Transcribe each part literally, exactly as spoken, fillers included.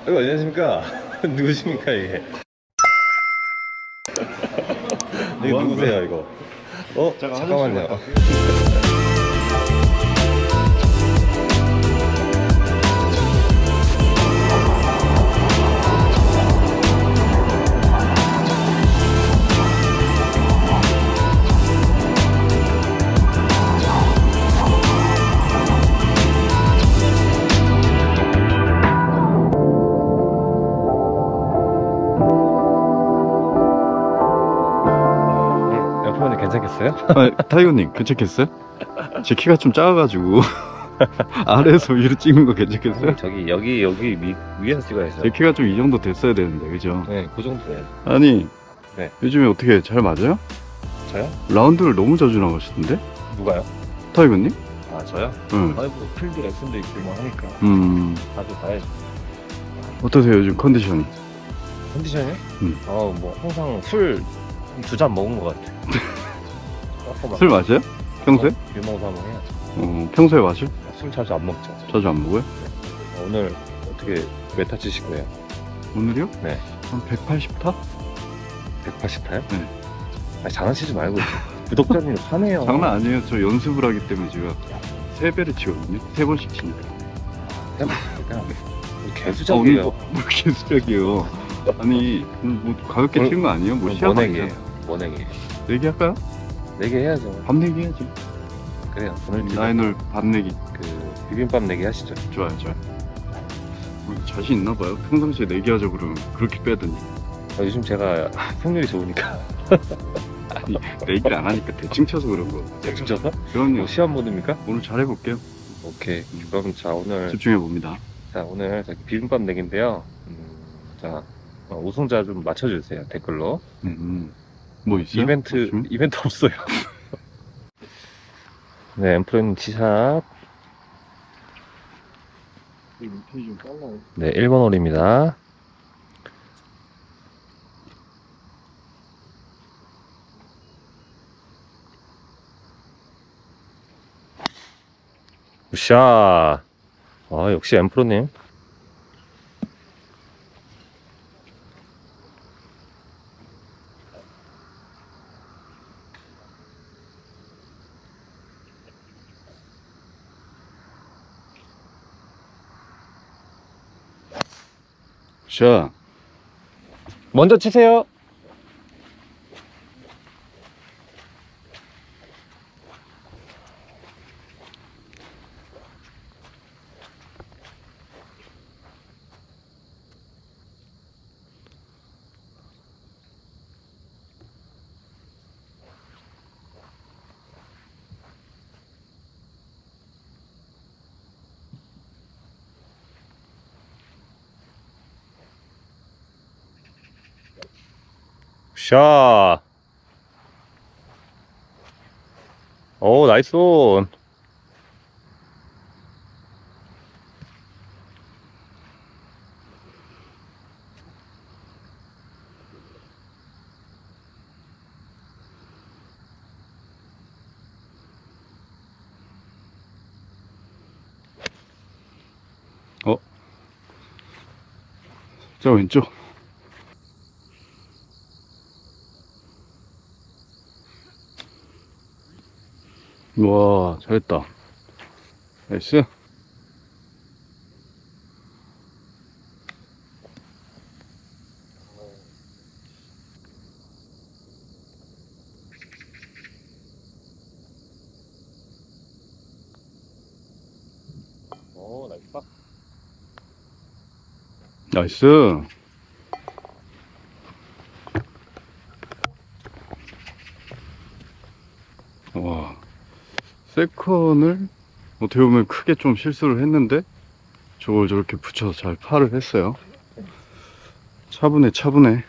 아이고, 안녕하십니까. 누구십니까 이게? 이게 뭐 누구세요 이거? 어? 잠깐, 잠깐만요. 엠프로님 괜찮겠어요? 아, 타이거님 괜찮겠어요? 제 키가 좀 작아가지고 아래에서 위로 찍는 거 괜찮겠어요? 저기 여기 여기 위, 위에서 찍어야죠. 제 키가 좀 이 정도 됐어야 되는데, 그죠? 네, 그 정도예요. 아니, 네. 요즘에 어떻게 잘 맞아요? 저요? 라운드를 너무 자주 나가시던데? 누가요? 타이거님? 아 저요? 응. 아이고 필드 레슨도 있고 뭐 하니까 음, 자주 가야죠. 어떠세요, 요즘 컨디션이? 컨디션이요? 음. 어뭐 항상 술 두 잔 먹은 것 같아. 술 마셔요? 평소에? 유머삼아 해야죠. 어, 평소에 마셔? 술 자주 안 먹죠. 자주 안 먹어요? 어, 오늘 어떻게 메타 치실 거예요? 오늘이요? 네. 한 백팔십 타? 백팔십 타요? 네. 아니 장난치지 말고 구독자님 화내요. 장난 아니에요. 저 연습을 하기 때문에 제가 세 배를 치거든요. 세 번씩 치니까. 그냥 오늘 개수작이에요. 뭐, 뭐 개수작이에요. 아니, 뭐 가볍게 오늘- 치는 거 아니에요? 뭐 오늘 시합 원액이에요. 아니잖아. 원액이. 내기 할까요? 내기 해야죠. 밥 내기 해야지. 그래요. 오늘 라이널 밥 내기. 그 비빔밥 내기 하시죠. 좋아요, 좋아요. 뭐 자신 있나 봐요. 평상시에 내기 하자 그러면 그렇게 빼더니. 아, 요즘 제가 승률이 좋으니까. 아니, 내기를 안 하니까 대충 쳐서 그런 거. 진짜서? 그럼요. 뭐 시험 모드입니까? 오늘 잘해볼게요. 오케이. 그럼 자 오늘 집중해봅니다. 자 오늘 저기 비빔밥 내기인데요. 음, 자 어, 우승자 좀 맞춰주세요 댓글로. 음, 뭐 있어요? 이벤트 맞추면? 이벤트 없어요. 네 엠프로님 티샷. 페이 좀 빨라요. 네 일 번 홀입니다. 굿샷. 아 역시 엠프로님. 자, 먼저 치세요. 샷. 오 나이스 온. 어? 자, 왼쪽. 와, 잘했다. 나이스. 오 나이스 박. 나이스. 와, 세컨을 어떻게 보면 크게 좀 실수를 했는데 저걸 저렇게 붙여서 잘 파를 했어요. 차분해, 차분해.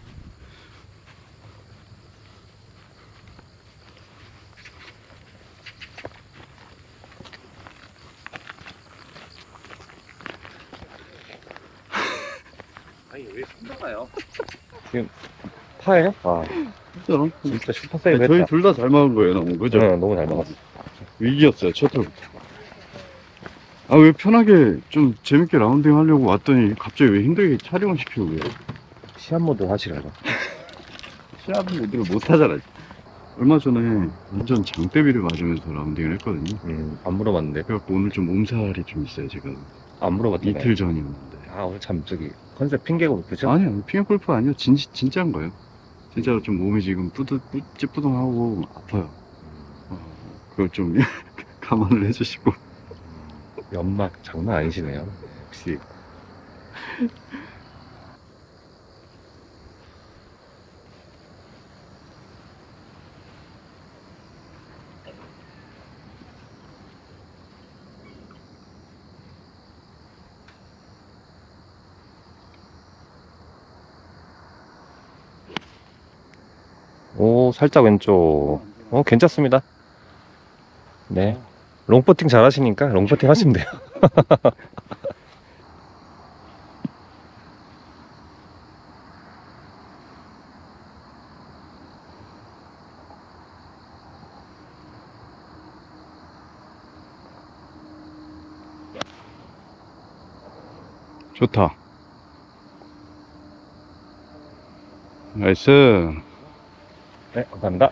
아니 왜 손나가요? 지금 파예요? 아 진짜로? 진짜 슈퍼 세이브 아니, 저희 했다. 둘 다 잘 막은 거예요, 너무. 그죠? 응, 너무 잘 막았어. 위기였어요, 첫 홀부터. 아, 왜 편하게 좀 재밌게 라운딩 하려고 왔더니 갑자기 왜 힘들게 촬영을 시키고 그래요? 시합 모드 하시라고. 시합 모드를 못 하잖아. 얼마 전에 완전 장대비를 맞으면서 라운딩을 했거든요. 음, 안 물어봤는데. 그래갖고 오늘 좀 몸살이 좀 있어요, 지금. 안 물어봤잖아요. 이틀 전이었는데. 아, 오늘 참 저기 컨셉 핑계고 그죠? 아니요, 핑계 골프 아니요. 진, 진짜인 거예요. 진짜로 좀 몸이 지금 뿌듯, 뿌- 찌뿌둥하고 아파요. 어, 그걸 좀 감안을 해주시고. 연막 장난 아니시네요. 역시. 오, 살짝 왼쪽. 어, 괜찮습니다. 네. 롱퍼팅 잘 하시니까 롱퍼팅 하시면 돼요. 좋다. 나이스. 네, 감사합니다.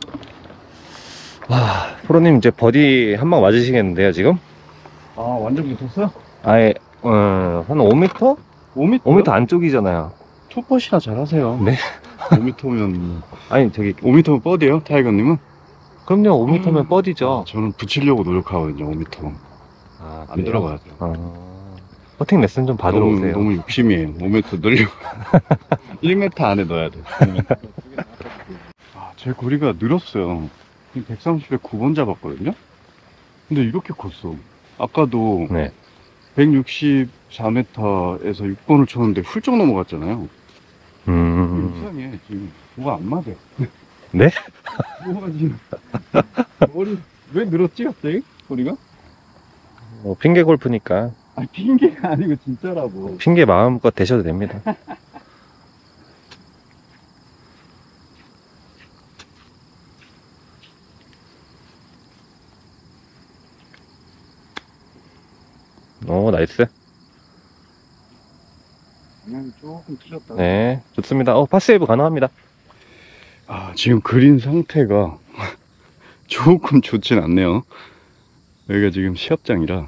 와, 프로님 이제 버디 한 방 맞으시겠는데요, 지금? 아, 완전 붙었어요? 아예, 어, 한 오 미터? 오 미터? 오 미터 안쪽이잖아요. 투퍼시나 잘하세요. 네. 오 미터면, 아니, 저기, 오 미터면 뻗이에요? 타이거님은? 그럼요, 오 미터면 뻗이죠. 아, 저는 붙이려고 노력하거든요, 오 미터. 아, 안 그래요? 들어가요. 어, 퍼팅 레슨 좀 받으러 너무, 오세요. 너무 욕심이에요. 오 미터 늘려고. 일 미터 안에 넣어야 돼. 아, 제 거리가 늘었어요. 백삼십에 구 번 잡았거든요? 근데 이렇게 컸어. 아까도 네. 백육십사 미터에서 육 번을 쳤는데 훌쩍 넘어갔잖아요. 음, 이상해. 지금 뭐가 안 맞아. 네? 뭐가 지금. 머리, 왜 늘었지, 갑자기? 거리가? 뭐, 핑계 골프니까. 아, 핑계가 아니고 진짜라고. 핑계 마음껏 대셔도 됩니다. 오, 나이스. 방향이 조금 틀렸다. 네, 좋습니다. 어, 파세이브 가능합니다. 아, 지금 그린 상태가 조금 좋진 않네요. 여기가 지금 시합장이라.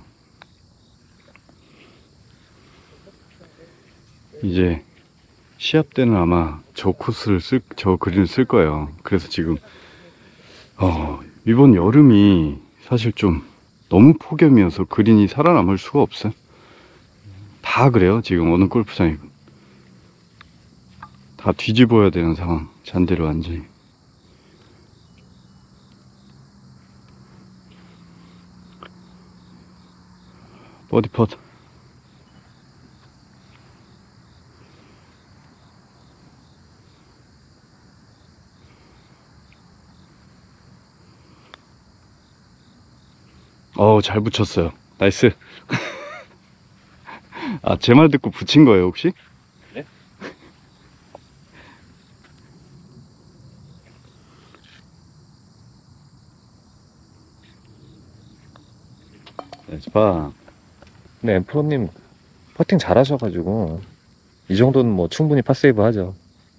이제 시합 때는 아마 저 코스를 쓸, 저 그린을 쓸 거예요. 그래서 지금, 어, 이번 여름이 사실 좀 너무 폭염이어서 그린이 살아남을 수가 없어요. 다 그래요. 지금 어느 골프장이고. 다 뒤집어야 되는 상황. 잔디를 완전히. 버디 펫. 어우, 잘 붙였어요. 나이스. 아, 제 말 듣고 붙인 거예요, 혹시? 네? 나이스 파. 네, 프로님 퍼팅 잘하셔가지고 이 정도는 뭐 충분히 파세이브 하죠.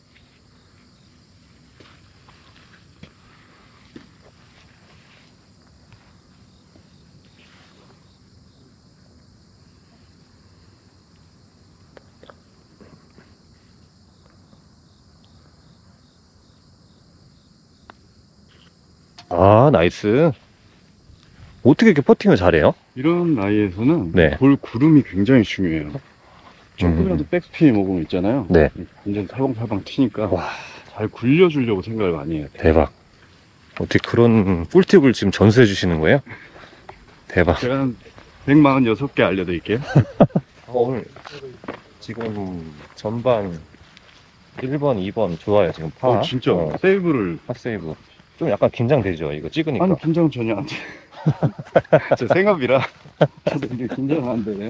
아, 나이스. 어떻게 이렇게 퍼팅을 잘해요? 이런 나이에서는 네. 볼 구름이 굉장히 중요해요. 조금이라도 음. 백스핀이 먹으면 있잖아요. 네. 완전 살방살방 튀니까 와, 잘 굴려주려고 생각을 많이 해요. 대박. 어떻게 그런 꿀팁을 지금 전수해 주시는 거예요? 대박. 제가 한 백사십육 개 알려드릴게요. 어, 오늘 지금 전반 일 번, 이 번 좋아요. 지금 파. 어, 진짜 어, 세이브를. 파세이브. 좀 약간 긴장되죠. 이거 찍으니까. 아니, 긴장 전혀 안 돼. 제 생업이라. 저도 이게 긴장 안 되네.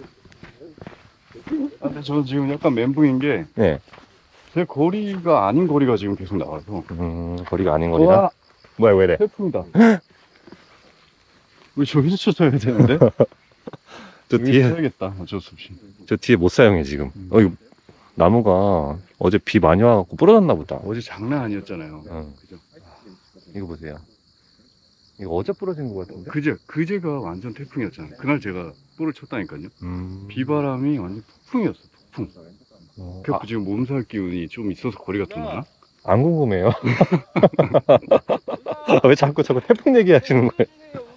아, 근데 저는 지금 약간 멘붕인 게, 네. 제 거리가 아닌 거리가 지금 계속 나와서. 음, 거리가 아닌 거리라. 와, 뭐야, 왜 이래? 태풍이다. 왜 저기서 쳤어야 되는데? 저 여기 뒤에, 써야겠다. 어쩔 수 없이. 저 뒤에 못 사용해, 지금. 음. 어, 이거 나무가 어제 비 많이 와갖고 부러졌나 보다. 어제 장난 아니었잖아요. 응. 그죠? 이거 보세요. 이거 어제 부러진 것 같은데? 그제 그제가 완전 태풍이었잖아요. 그날 제가 뿔을 쳤다니까요. 음. 비바람이 완전 폭풍이었어. 폭풍. 어, 그래서 아, 지금 몸살 기운이 좀 있어서 거리가 좀 나나? 안 궁금해요. 왜 자꾸 저거 태풍 얘기하시는 거예요?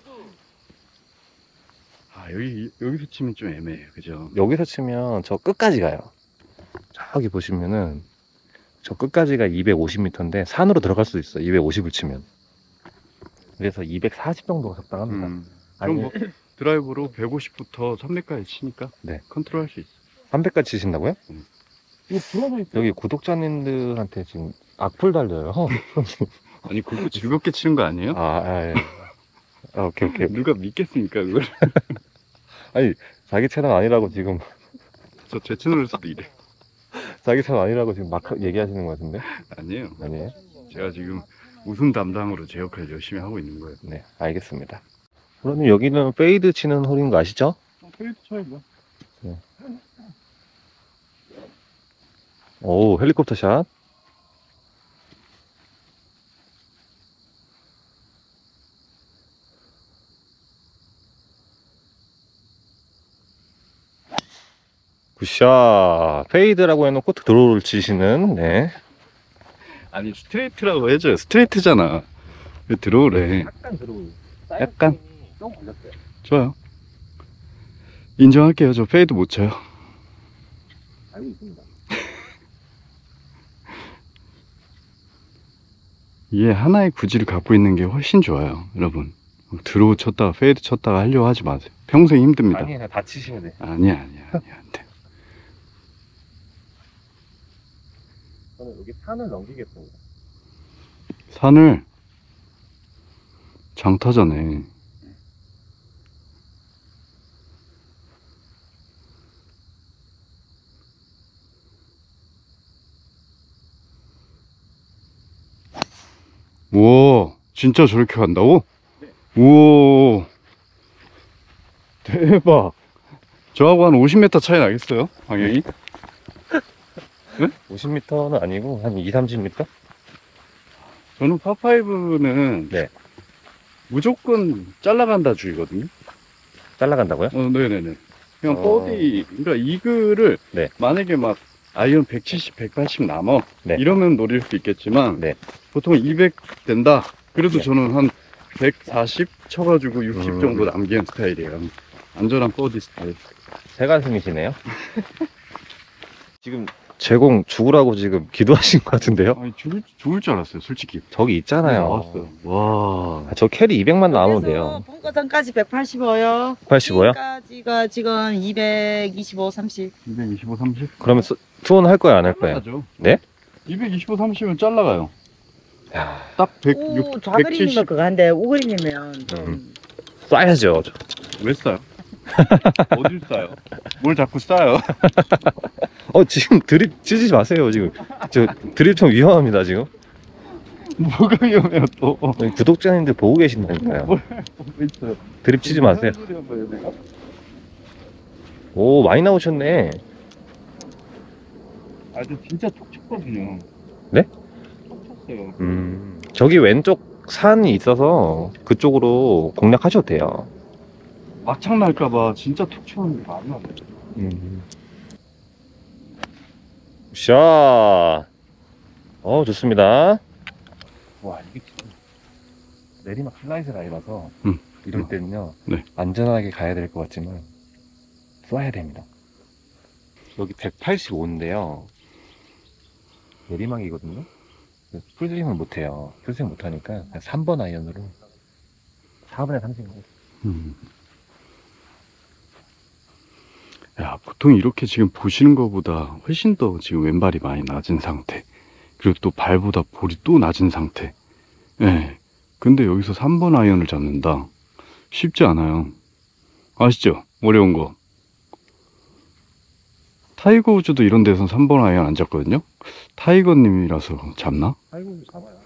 아 여기 여기서 치면 좀 애매해요. 그죠? 여기서 치면 저 끝까지 가요. 저기 보시면은 저 끝까지가 이백오십 미터인데 산으로 들어갈 수도 있어요. 이백오십을 치면. 그래서 이백사십 정도가 적당합니다. 음. 아니, 좀 뭐, 드라이브로 백오십부터 삼백까지 치니까 네. 컨트롤 할 수 있어. 삼백까지 치신다고요? 음. 이거 불어져 있어. 여기 구독자님들한테 지금 악플 달려요. 아니 그거 즐겁게 치는 거 아니에요? 아, 아, 예. 아, 오케이, 오케이. 누가 믿겠습니까 그걸? 아니, 자기 채널 아니라고 지금, 저 제 채널에서도 이래. 자기 채널 아니라고 지금 막 얘기하시는 것 같은데? 아니에요. 아니에요? 제가 지금 우승 담당으로 제 역할을 열심히 하고 있는 거예요. 네, 알겠습니다. 그러면 여기는 페이드 치는 홀인 거 아시죠? 페이드 쳐야죠. 오, 헬리콥터 샷. 굿샷. 페이드라고 해놓고 드로우를 치시는, 네. 아니 스트레이트라고 해줘요. 스트레이트잖아. 왜 들어오래? 약간 드로우. 약간? 좀 걸렸어요. 좋아요. 인정할게요. 저 페이드 못 쳐요. 알고 있습니다. 이게 하나의 구질을 갖고 있는 게 훨씬 좋아요. 여러분. 드로우 쳤다가 페이드 쳤다가 하려고 하지 마세요. 평생 힘듭니다. 아니, 다 치시면 돼. 아니야, 아니야, 아니야. 안 돼. 저는 여기 산을 넘기겠습니다. 산을 장타자네. 우와, 진짜 저렇게 간다고? 네. 우와, 대박. 저하고 한 오십 미터 차이 나겠어요? 방향이? 오십 미터는 아니고, 한 이, 삼십 미터? 저는 파파이브는 네. 무조건 잘라간다 주의거든요. 잘라간다고요? 어, 네네네. 그냥 어. 버디, 그러니까 이글을 네. 만약에 막 아이언 백칠십, 백팔십 남어 네. 이러면 노릴 수 있겠지만 네. 보통 이백 된다. 그래도 네. 저는 한 백사십 쳐가지고 육십 음. 정도 남기는 스타일이에요. 안전한 버디 스타일. 새가슴이시네요. 지금 제공 죽으라고 지금 기도하신 것 같은데요? 아니 죽을, 죽을 줄 알았어요, 솔직히. 저기 있잖아요. 나왔어요. 와. 아, 저 캐리 이백만 나오면 돼요. 본거선까지 백팔십오요. 팔십오요? 여기까지가 지금 이백이십오, 삼십. 이백이십오, 삼십? 그러면 스- 투혼 할 거예요, 안 할 거예요? 잘라가죠. 네? 이백이십오, 삼십은 잘라가요. 야, 딱 백, 오, 육, 좌그림이면 백칠십. 그거 한데 우그림이면 좀 음. 쏴야죠. 왜 싸요? 어딜 싸요? 뭘 자꾸 싸요? 어, 지금 드립 치지 마세요, 지금. 저 드립 좀 위험합니다, 지금. 뭐가 위험해요, 또. 여기 구독자님들 보고 계신다니까요. 뭐 있어요? 드립 치지 마세요. 무슨 소리 한 거예요, 내가? 오, 많이 나오셨네. 아, 저 진짜 톡 쳤거든요. 네? 톡 쳤어요. 음, 저기 왼쪽 산이 있어서 그쪽으로 공략하셔도 돼요. 막창 날까봐 진짜 톡 쳤는데 말이 안 돼. 음. 샷. 어, 좋습니다. 와, 이게 진짜 내리막 슬라이스 라이라서 음. 이럴 음. 때는요, 네. 안전하게 가야 될 것 같지만 쏴야 됩니다. 여기 백팔십오인데요. 내리막이거든요. 풀스윙을 못해요. 풀스윙 못하니까 삼 번 아이언으로 사 분의 삼 씩. 음. 야, 보통 이렇게 지금 보시는 것보다 훨씬 더 지금 왼발이 많이 낮은 상태. 그리고 또 발보다 볼이 또 낮은 상태. 예. 근데 여기서 삼 번 아이언을 잡는다. 쉽지 않아요. 아시죠? 어려운 거. 타이거 우즈도 이런 데서 삼 번 아이언 안 잡거든요? 타이거님이라서 잡나? 아이고, 잡아요.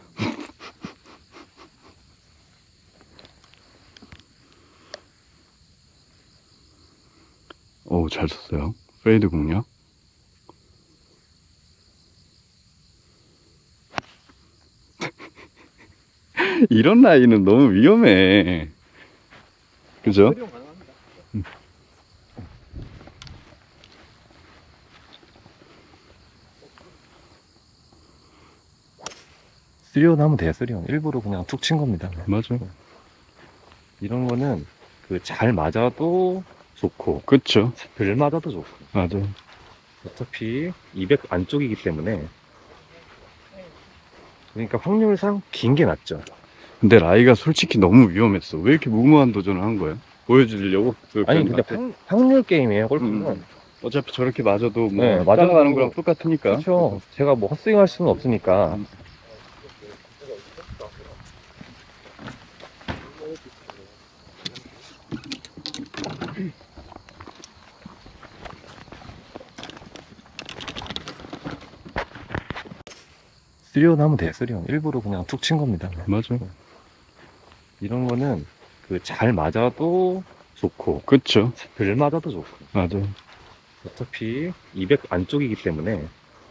어우, 잘 썼어요. 페이드 공략. 이런 라인은 너무 위험해. 그죠? 활용 가능합니다. 쓰리온 하면 돼요, 쓰리온. 일부러 그냥 툭 친 겁니다. 맞아. 이런 거는 그 잘 맞아도 좋고, 그쵸. 덜 맞아도 좋고. 맞아. 어차피 이백 안쪽이기 때문에. 그러니까 확률상 긴 게 낫죠. 근데 라이가 솔직히 너무 위험했어. 왜 이렇게 무모한 도전을 한 거야? 보여주려고? 아니, 근데 확, 확률 게임이에요, 골프는. 음. 어차피 저렇게 맞아도 뭐 네, 맞아도- 따라가는 거랑 똑같으니까. 그렇죠. 제가 뭐 헛스윙 할 수는 없으니까. 음. 쓰리온 하면 돼요, 쓰리온. 일부러 그냥 툭 친 겁니다. 맞아. 이런 거는 그 잘 맞아도 좋고, 그쵸. 덜 맞아도 좋고. 맞아. 어차피 이백 안쪽이기 때문에.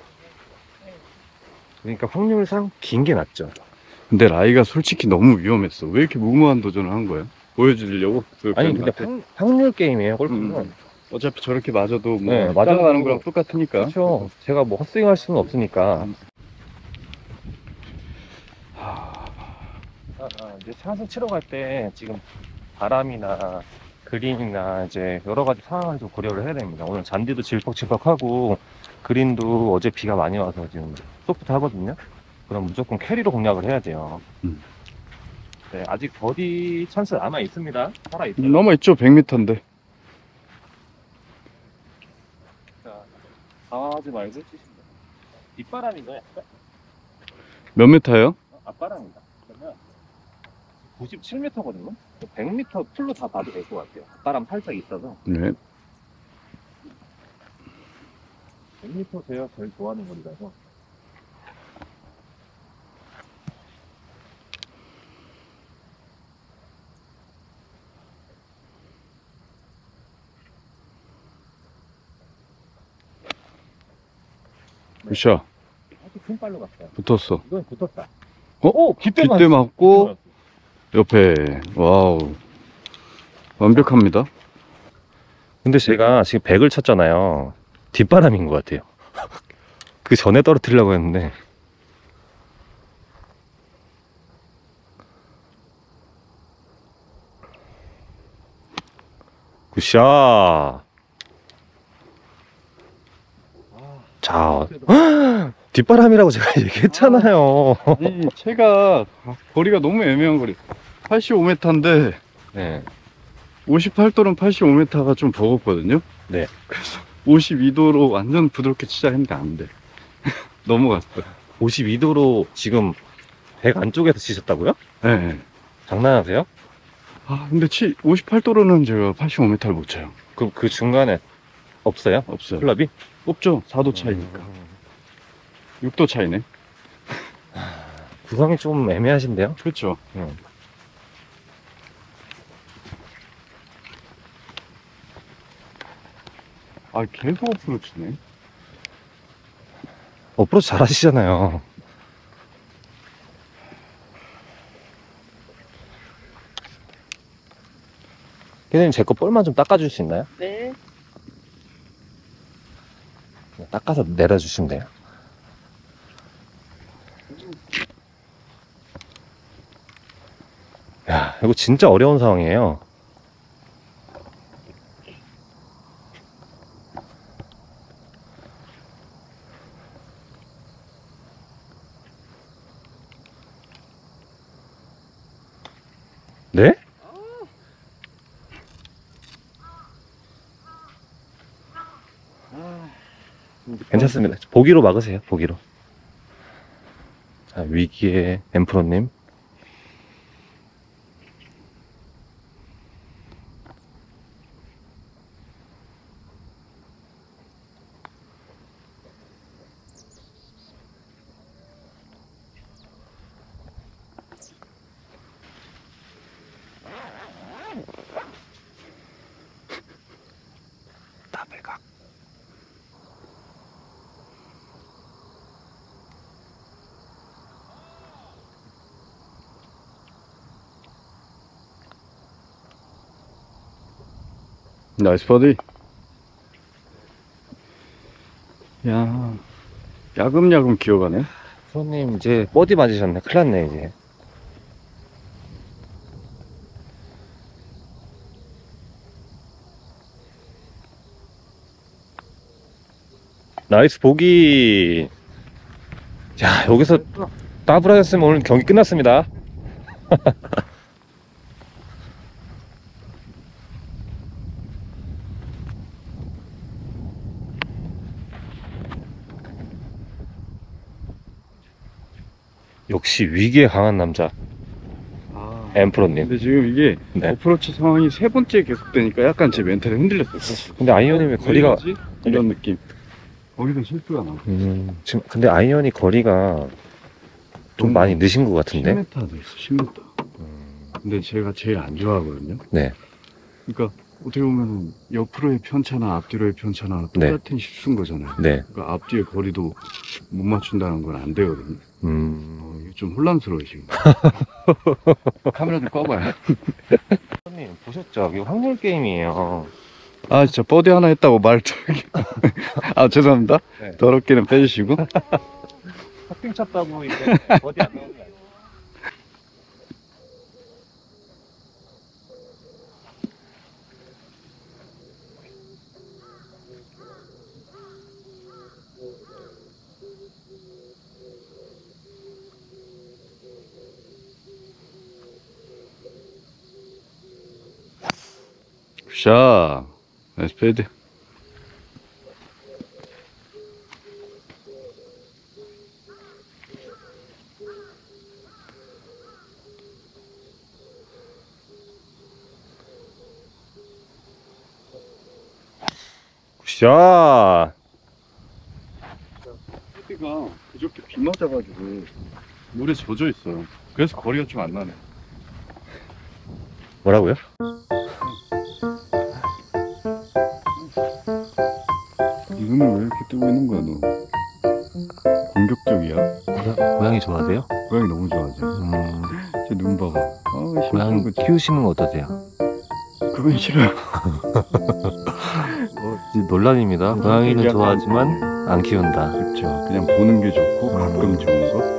그러니까 확률상 긴 게 낫죠. 근데 라이가 솔직히 너무 위험했어. 왜 이렇게 무모한 도전을 한 거야? 보여주려고? 아니, 근데 확, 확률 게임이에요, 골프는. 음. 어차피 저렇게 맞아도 뭐 네, 맞아도- 따라가는 거랑 똑같으니까. 그렇죠. 제가 뭐 헛스윙 할 수는 없으니까. 음. 아, 아, 이제 샷을 치러 갈 때 지금 바람이나 그린이나 이제 여러 가지 상황을 좀 고려를 해야 됩니다. 오늘 잔디도 질퍽질퍽하고 그린도 어제 비가 많이 와서 지금 소프트 하거든요. 그럼 무조건 캐리로 공략을 해야 돼요. 음. 네, 아직 버디 찬스 남아 있습니다. 살아 있어요. 남아있죠? 백 미터인데. 자, 당황하지 말고 치시면 돼요. 뒷바람이죠, 약간? 몇 미터예요? 어, 앞바람이다. 그러면 구십칠 미터거든요. 백 미터 풀로 다 봐도 될 것 같아요. 앞바람 살짝 있어서. 네. 백 미터 제가 제일 좋아하는 거리라서. 굿샷. 아주 큰 발로 갔어요. 붙었어. 이건 붙었다. 어? 오! 깃대 깃대 맞고 옆에. 와우. 완벽합니다. 근데 제가 지금 백을 쳤잖아요. 뒷바람인 것 같아요. 그 전에 떨어뜨리려고 했는데. 굿샷. 자, 뒷바람이라고 제가 얘기했잖아요. 아니, 채가 거리가 너무 애매한 거리. 팔십오 미터인데 네. 오십팔 도는 팔십오 미터가 좀 버겁거든요. 네. 그래서 오십이 도로 완전 부드럽게 치자 했는데 안 돼. 넘어갔어요. 오십이 도로 지금 백 안쪽에서 치셨다고요? 네, 네. 장난하세요? 아, 근데 치, 오십팔 도로는 제가 팔십오 미터를 못 쳐요. 그럼 그 중간에 없어요? 없어요. 클럽이? 없죠. 사 도 차이니까. 육 도 차이네. 구성이 좀 애매하신데요? 그렇죠. 응. 아, 계속 어프로 치네. 어프로치 잘하시잖아요. 선생님 제 거 볼만 좀 닦아줄 수 있나요? 네. 닦아서 내려주시면 돼요. 야, 이거 진짜 어려운 상황이에요. 네? 괜찮습니다. 보기로 막으세요. 보기로. 자, 위기의 엠프로님. 나이스 버디. 야, 야금야금 기어가네. 프로님 이제 버디 맞으셨네. 큰일 났네 이제. 나이스 보기. 자, 여기서 더블 하셨으면 오늘 경기 끝났습니다. 역시 위기에 강한 남자 아, 엠프로님. 근데 지금 이게 네. 어프로치 상황이 세 번째 계속되니까 약간 제 멘탈이 흔들렸어요. 사실. 근데 아이언이 거리가 왜 이러지? 이런 느낌. 거기서 실수가 나. 음, 지금 근데 아이언이 거리가 좀 너무 많이 늦은 것 같은데. 십 미터도 있어, 십 미터. 음, 근데 제가 제일 안 좋아하거든요. 네. 그러니까 어떻게 보면 옆으로의 편차나 앞뒤로의 편차나 네. 똑같은 실수인 거잖아요. 네. 그러니까 앞뒤의 거리도 못 맞춘다는 건 안 되거든요. 음. 어, 이게 좀 혼란스러워요 지금. 카메라 좀 꺼봐요. 형님 보셨죠? 이거 확률 게임이에요. 아 진짜 버디 하나 했다고 말 저기. 아 죄송합니다. 네. 더럽게는 빼주시고. 커팅 쳤다고 이제 어디 안 나오는 게 아니에요. 샤. 나이스 페이드. 굿샷. 페이드가 그저께 비 맞아가지고 물에 젖어 있어요. 그래서 거리가 좀 안 나네. 뭐라고요? 이 눈을 왜 이렇게 뜨고 있는 거야 너? 공격적이야? 고양, 고양이 좋아하세요? 고양이 너무 좋아하죠. 음, 제 눈 봐봐. 아, 고양이 심한 거 키우시는 거 어떠세요? 그건 싫어요. 어, 논란입니다. 고양이는 약간- 좋아하지만 안 키운다. 그렇죠. 그냥 보는 게 좋고 음. 가끔 좋은 거.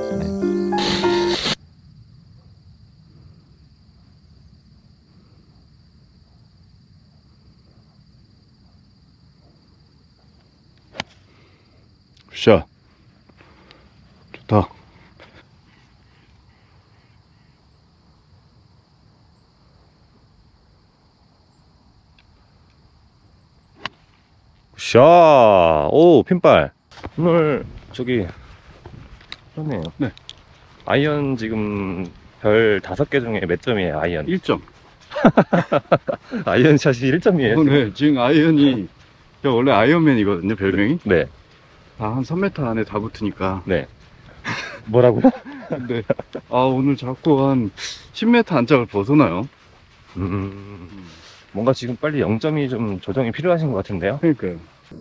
샷. 좋다. 샷. 오, 핀발. 오늘 저기 그러네요. 네. 아이언 지금 별 다섯 개 중에 몇 점이에요? 아이언. 일 점. 아이언 샷이 일 점이에요. 어, 네. 지금 아이언이 제가 원래 아이언맨이거든요. 별명이. 네. 다 한 삼 미터 안에 다 붙으니까. 네. 뭐라고요? 근데 아 오늘 자꾸 한 십 미터 안짝을 벗어나요. 음, 뭔가 지금 빨리 영 점이 좀 조정이 필요하신 것 같은데요? 그러니까요.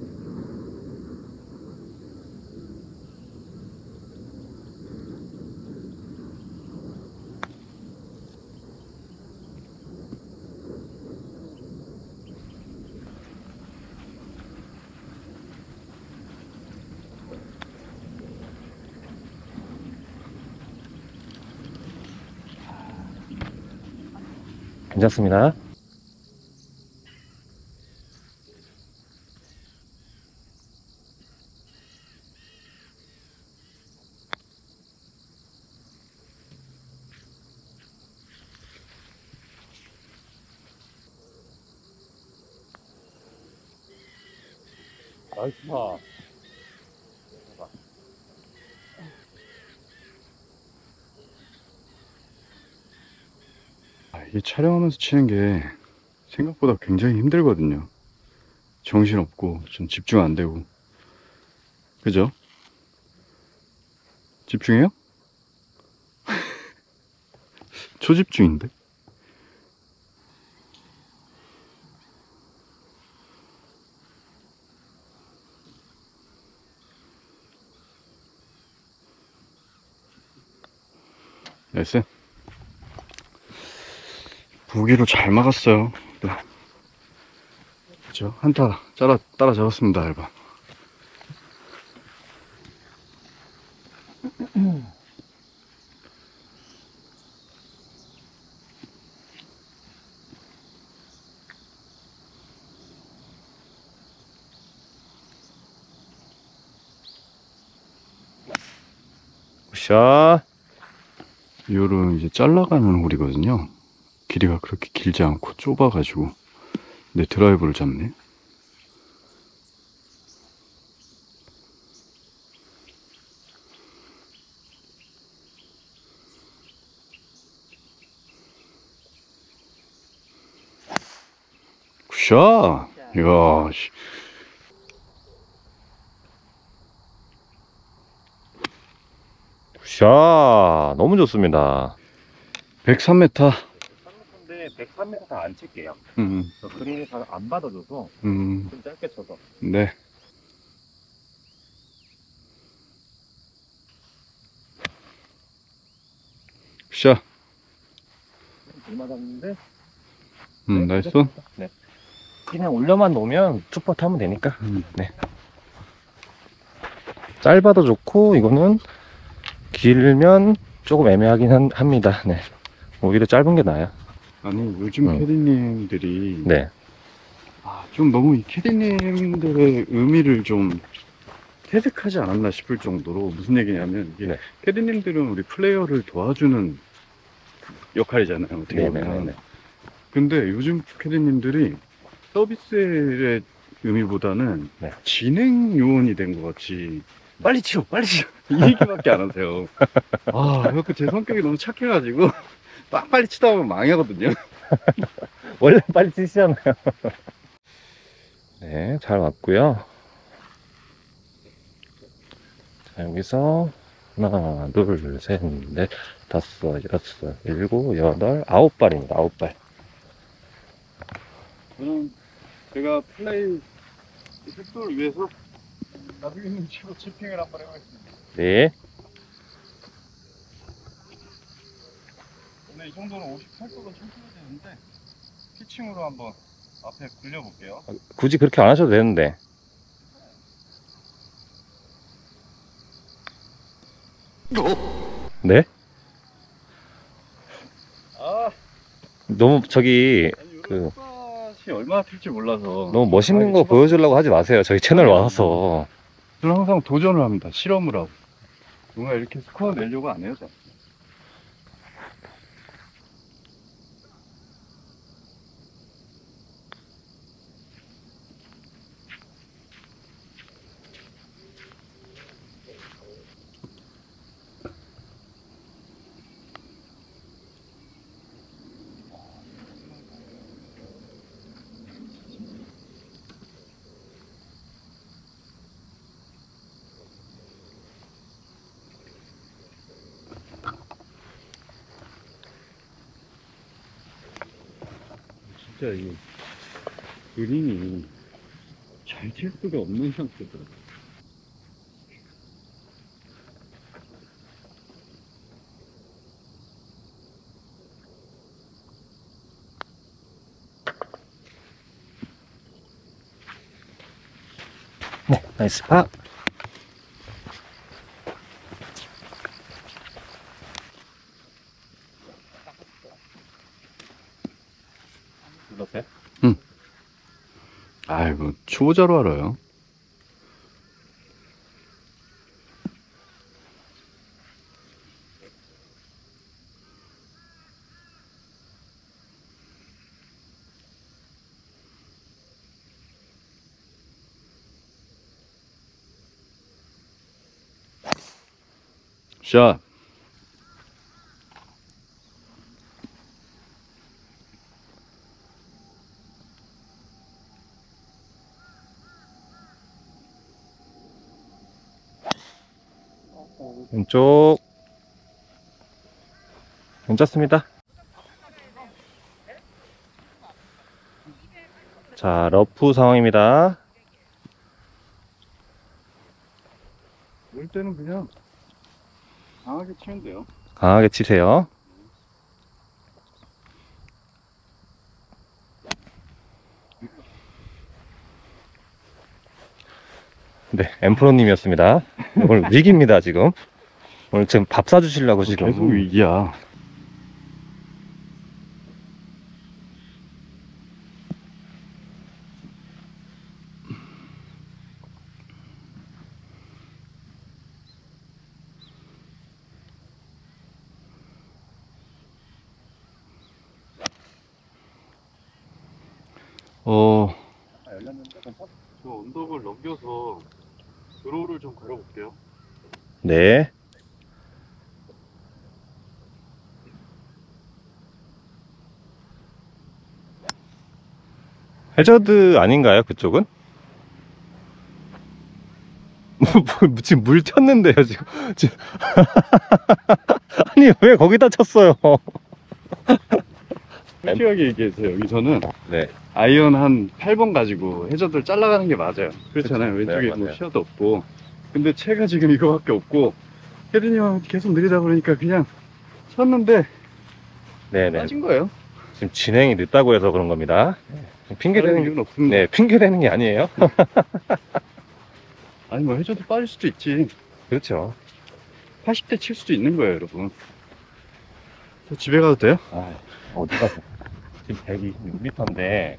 괜찮습니다. 나이스 파. 아, 이게 촬영하면서 치는 게 생각보다 굉장히 힘들거든요. 정신없고 좀 집중 안 되고. 그죠? 집중해요? 초집중인데? 나이스. 보기로 잘 막았어요. 네. 그죠? 한타 따라, 따라 잡았습니다, 알바. 굿샷. 요런 이제 잘라가는 홀이거든요. 길이가 그렇게 길지 않고 좁아가지고. 내 드라이버를 잡네. 굿샷! 이야, 씨. 굿샷. 너무 좋습니다. 백삼 미터. 근데 백삼 미터 다 안 칠게요. 음, 저 그린이 잘 안 받아줘서 음, 좀 짧게 쳐서. 네. 굿샷. 잘 맞았는데. 음, 나이스. 네. 그냥 올려만 놓으면 투퍼 타면 되니까. 음. 네. 짧아도 좋고 이거는 길면 조금 애매하긴 한- 합니다. 네. 오히려 짧은 게 나아요. 아니, 요즘 음. 캐디님들이 네. 아, 좀 너무 이 캐디님들의 의미를 좀 퇴색하지 않았나 싶을 정도로 무슨 얘기냐면 이게 네. 캐디님들은 우리 플레이어를 도와주는 역할이잖아요, 어떻게 보면. 네네네. 근데 요즘 캐디님들이 서비스의 의미보다는 네. 진행 요원이 된 것 같이 빨리 치워, 빨리 치워 이 얘기밖에 안 하세요. 아, 그래서 제 성격이 너무 착해가지고 딱 빨리 치다 보면 망하거든요. 원래 빨리 치시잖아요. 네, 잘 왔고요. 자, 여기서 하나, 둘, 셋, 넷, 다섯, 여섯, 일곱, 여덟, 아홉 발입니다. 아홉 발. 저는 제가 플레이 속도를 위해서 나중에 있는 치고 치핑을 한번 해보겠습니다. 네. 원래 이 정도는 오십팔 도가 천천히 되는데 피칭으로 한번 앞에 굴려볼게요. 굳이 그렇게 안 하셔도 되는데. 네? 아, 너무 저기 아니 그- 이런 샷이 얼마나 튈지 몰라서 너무 멋있는 거 아, 보여주려고 하지 마세요. 저희 채널 와서. 저는 항상 도전을 합니다. 실험을 하고 뭔가 이렇게 스코어 내려고 안 해요. 잘. 진짜 이 그림이 잘 칠 수가 없는 상태더라고요. 네, 나이스 파. 눌렀어요? 아이고 초보자로 알아요. 샷. 왼쪽. 괜찮습니다. 자, 러프 상황입니다. 이럴 때는 그냥 강하게 치면 돼요. 강하게 치세요. 네, 엠프로님이었습니다. 오늘 위기입니다, 지금. 오늘 지금 밥 사주시려고 지금. 계속 위기야. 어, 저 언덕을 넘겨서 도로를 좀 걸어볼게요. 네. 해저드 아닌가요, 그쪽은? 뭐, 뭐, 지금 물 쳤는데요, 지금. 지금. 아니, 왜 거기다 쳤어요? 솔직하게 얘기해서 여기서는 네. 아이언 한 팔 번 가지고 해저드를 잘라가는 게 맞아요. 그렇잖아요. 그쵸. 왼쪽에 네, 뭐 맞아요. 시야도 없고. 근데 채가 지금 이거밖에 없고 혜린이 형 계속 느리다 보니까 그냥 쳤는데 네네. 빠진 거예요. 지금 진행이 늦다고 해서 그런 겁니다. 핑계 다른 대는 게, 이유는 없습니다. 네, 핑계 대는 게 아니에요. 아니 뭐 해저드 빠질 수도 있지. 그렇죠. 팔십 대 칠 수도 있는 거예요, 여러분. 저 집에 가도 돼요? 아, 어디 가서. 지금 백이십육 미터인데,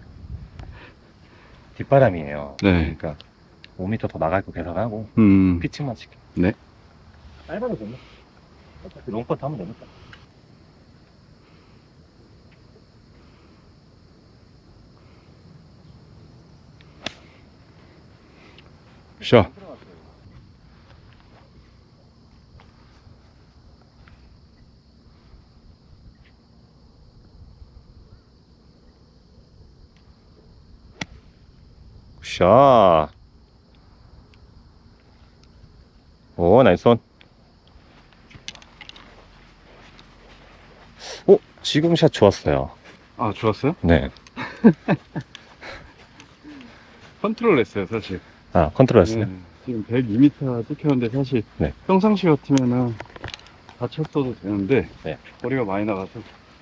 뒷바람이에요. 네. 그러니까 오 미터 더 나갈 거 계산하고, 음. 피칭만 칠게. 네. 짧아도 되네. 어차피 롱퍼트 하면 되니까. 샷. 샷. 오, 나이스 온. 오, 지금 샷 좋았어요. 아, 좋았어요? 네. 컨트롤 했어요, 사실. 아, 컨트롤 했어요? 네, 지금 백이 미터 찍혔는데 사실 네. 평상시 같으면은 다 쳤어도 되는데 네. 거리가 많이 나가서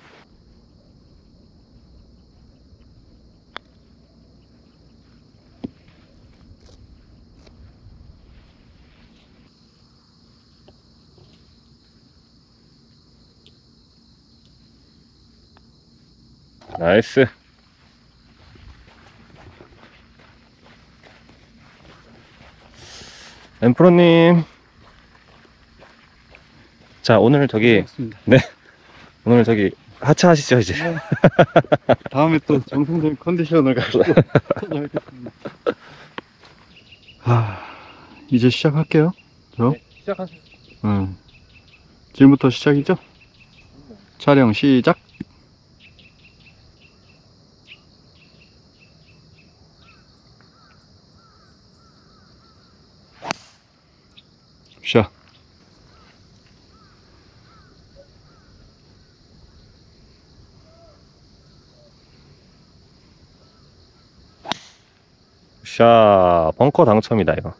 나이스. 엠프로님. 자, 오늘 저기, 좋습니다. 오늘 저기, 하차하시죠, 이제. 다음에 또 정상적인 컨디션을 가지고 찾아뵙겠습니다. 아, 이제 시작할게요. 저? 네, 시작하세요. 응. 지금부터 시작이죠? 촬영 시작. 샷. 샤, 벙커 당첨이다, 이거.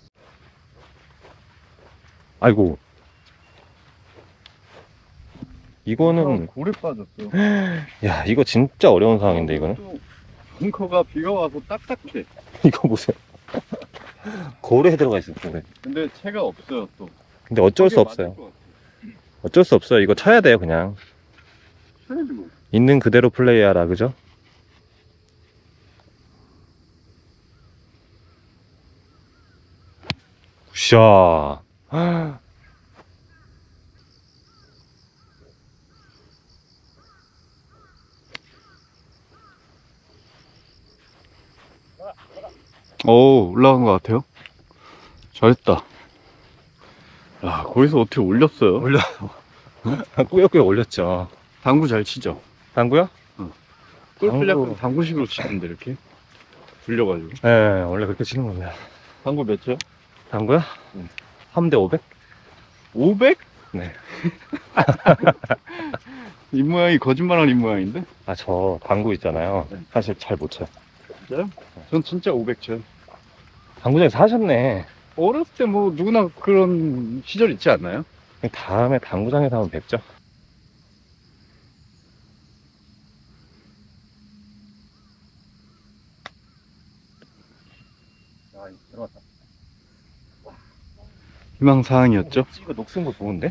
아이고. 이거는, 고래 빠졌어. 야, 이거 진짜 어려운 상황인데, 이거는. 벙커가 비가 와서 딱딱해. 이거 보세요. 고래에 들어가 있어요, 고래. 근데 채가 없어요, 또. 근데 어쩔 수 거기에 없어요. 맞을 것 같아. 어쩔 수 없어요. 이거 쳐야 돼요, 그냥. 쳐야지 뭐. 있는 그대로 플레이하라, 그죠? 샤. 오, 올라간 것 같아요. 잘했다. 야, 거기서 어떻게 올렸어요? 올려. 꾸역꾸역 올렸죠. 당구 잘 치죠? 당구요? 골프 당구. 약간 당구식으로 치는데, 이렇게. 굴려가지고. 네, 원래 그렇게 치는 겁니다. 당구 몇 쳐? 당구요? 응. 삼 대 오백? 오백? 네. 이 모양이 거짓말하는 이 모양인데? 아, 저 당구 있잖아요. 네. 사실 잘 못 쳐요. 진짜요? 전 진짜 오백 쳐요. 당구장에서 하셨네. 어렸을 때 뭐 누구나 그런 시절 있지 않나요? 다음에 당구장에서 한번 뵙죠. 아, 들어갔다. 희망사항이었죠? 이거 녹슨 거 좋은데?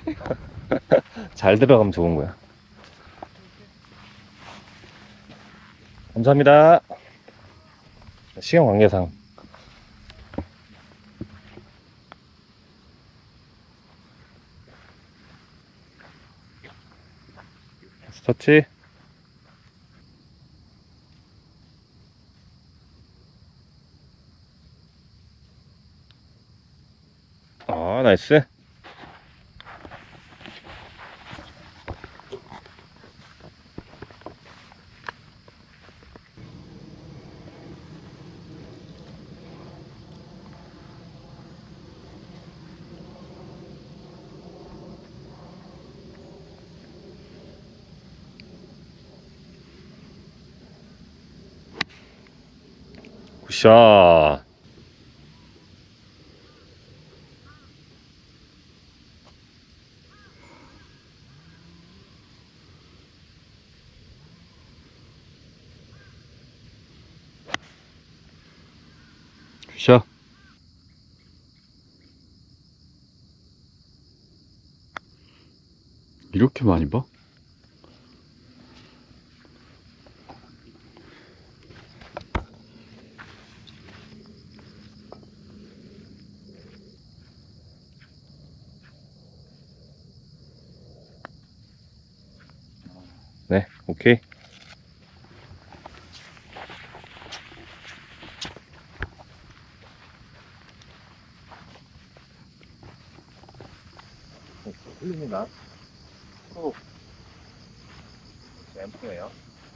잘 들어가면 좋은 거야. 감사합니다. 시간 관계상. 스타트. 아, 나이스. 굿샷. 굿샷. 이렇게 많이 봐? 네, 오케이. 흘립니다. 오. 앰프예요.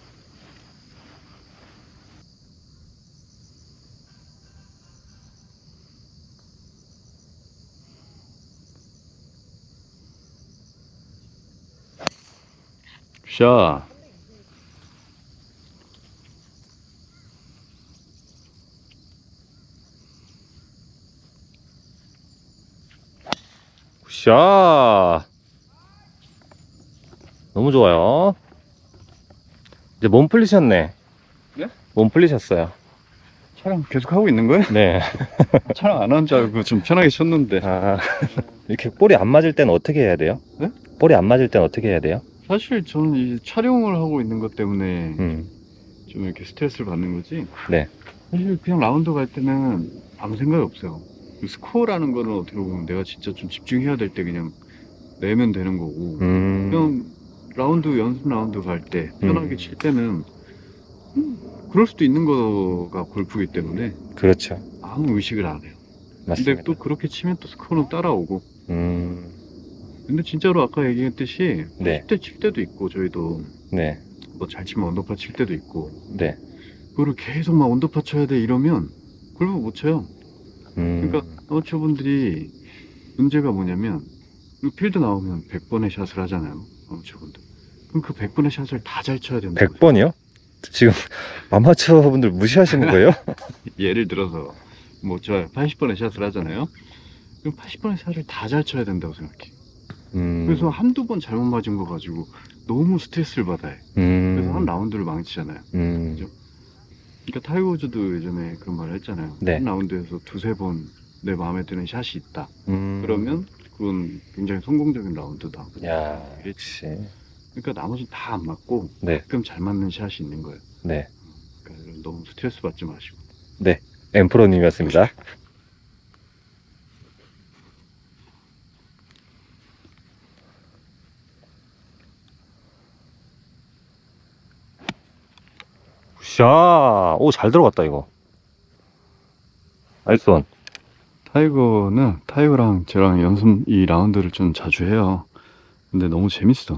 굿샷. 굿샷. 너무 좋아요. 이제 몸 풀리셨네. 네? 몸 풀리셨어요. 촬영 계속 하고 있는 거야? 네. 촬영 안 하는 줄 알고 좀 편하게 쳤는데. 아, 이렇게 볼이 안 맞을 때는 어떻게 해야 돼요? 네? 볼이 안 맞을 때는 어떻게 해야 돼요? 사실 저는 이 촬영을 하고 있는 것 때문에 음, 좀 이렇게 스트레스를 받는 거지. 네. 사실 그냥 라운드 갈 때는 아무 생각이 없어요. 그 스코어라는 거는 어떻게 보면 내가 진짜 좀 집중해야 될 때 그냥 내면 되는 거고. 음, 그냥 라운드, 연습 라운드 갈 때 편하게 음. 칠 때는 음, 그럴 수도 있는 거가 골프이기 때문에 그렇죠. 아무 의식을 안 해요. 맞습니다. 근데 또 그렇게 치면 또 스코어는 따라오고. 음, 근데 진짜로 아까 얘기했듯이 네. 십 대 칠 때도 있고 저희도 네, 뭐 잘 치면 언더파 칠 때도 있고 네. 그거를 계속 막 언더파 쳐야 돼 이러면 골프 못 쳐요. 음, 그러니까 아마추어분들이 문제가 뭐냐면 필드 나오면 백 번의 샷을 하잖아요. 아마추어분들. 그럼 그 백 번의 샷을 다 잘 쳐야 된다. 백 번이요? 지금 아마추어 분들 무시하시는 거예요? 예를 들어서 뭐 저 팔십 번의 샷을 하잖아요. 그럼 팔십 번의 샷을 다 잘 쳐야 된다고 생각해. 음, 그래서 한두 번 잘못 맞은 거 가지고 너무 스트레스를 받아요. 음, 그래서 한 라운드를 망치잖아요. 음, 그죠? 그러니까 타이거 우즈도 예전에 그런 말을 했잖아요. 네. 한 라운드에서 두세 번 내 마음에 드는 샷이 있다. 음, 그러면 그건 굉장히 성공적인 라운드다. 야, 역시. 그러니까 나머지 다 안 맞고 네, 가끔 잘 맞는 샷이 있는 거예요. 네, 그러니까 너무 스트레스 받지 마시고. 네. 엠프로님이었습니다. 샤, 오, 잘 들어갔다, 이거. 나이스 원. 타이거는 타이거랑 저랑 연습 이 라운드를 좀 자주 해요. 근데 너무 재밌어.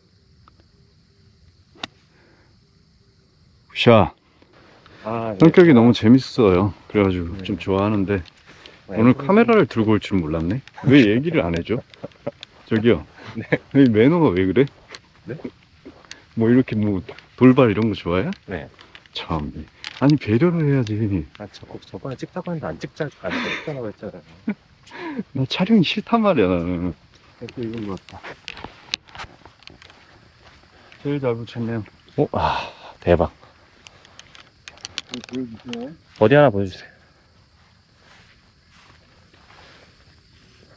샷. 아, 성격이 너무 재밌어요. 그래가지고 네. 좀 좋아하는데 오늘 카메라를 들고 올 줄 몰랐네. 왜 얘기를 안 해줘? 저기요. 네. 이 매너가 왜 그래? 네? 뭐 이렇게 뭐 돌발 이런 거 좋아해? 네. 참. 아니 배려를 해야지. 아, 저, 저번에 찍자고 했는데 안 찍자, 안 찍자고 했잖아요. 나 촬영이 싫단 말이야 나는. 또 이건 것 같다. 제일 잘 붙였네요. 오, 아, 대박. 보여주세요. 어디 하나 보여주세요.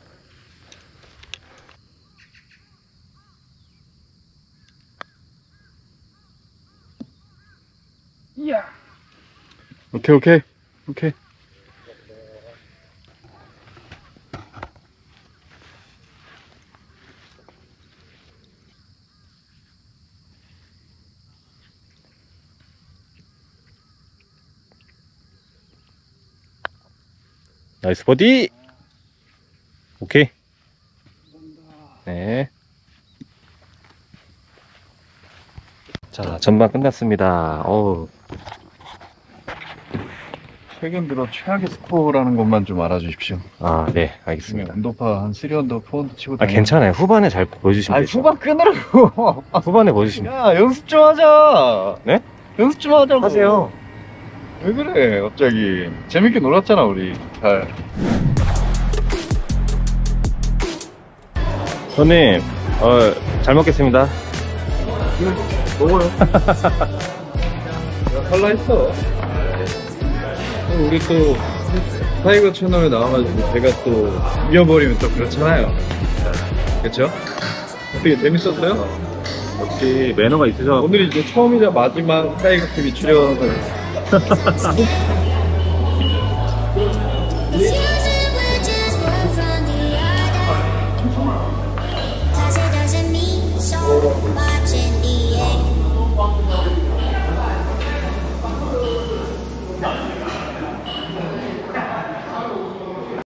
오케이, 오케이. 오케이. 나이스 버디. 오케이. 네. 자, 전반 끝났습니다. 어우, 최근 들어 최악의 스코어라는 것만 좀 알아주십시오. 아, 네, 지금 알겠습니다. 언더파 한 쓰리 언더, 포 언더 치고 아, 괜찮아요. 후반에 잘 보여주시면 아니, 되죠. 후반 끊으라고. 후반에 보여주시면 야, 연습 좀 하자. 네? 연습 좀 하자고. 하세요. 왜 그래, 갑자기. 재밌게 놀았잖아, 우리. 잘. 손님, 어, 잘 먹겠습니다. 먹어요. 살라했어. 우리 또 타이거 채널에 나와가지고 제가 또 이겨버리면 또 그렇잖아요. 그쵸? 어떻게 재밌었어요? 역시 매너가 있으셔. 오늘이 이제 처음이자 마지막 타이거 티비 출연을. Cause it doesn't mean so much.